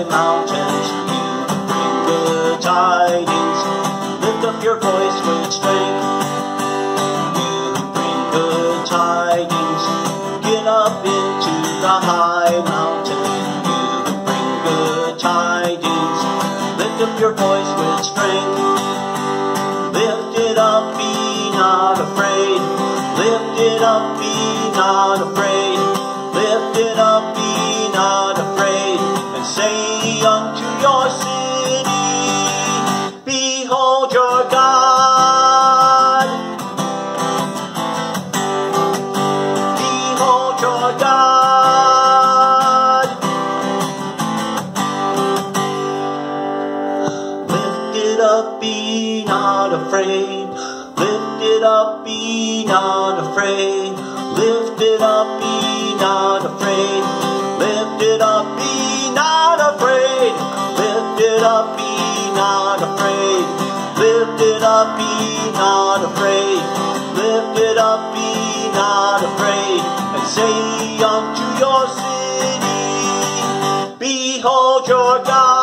high mountains, you bring good tidings. Lift up your voice with strength, you bring good tidings. Get up into the high mountain, you bring good tidings. Lift up your voice with strength, lift it up, be not afraid. Lift it up, be not afraid. Lift it up, be not afraid. And say unto your city, behold your God. Behold your God. Lift it up, be not afraid. Lift it up, be not afraid. Lift it up, be not afraid. Lift it up, be not afraid. Lift it up, be not afraid. Lift it up, be not afraid. Lift it up, be not afraid. And say unto your city, behold your God.